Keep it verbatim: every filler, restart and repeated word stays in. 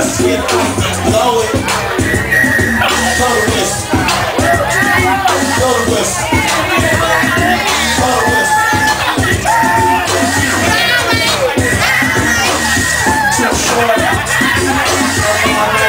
Just get out, blow it. Go to west. Go to west. Go to west. Too short.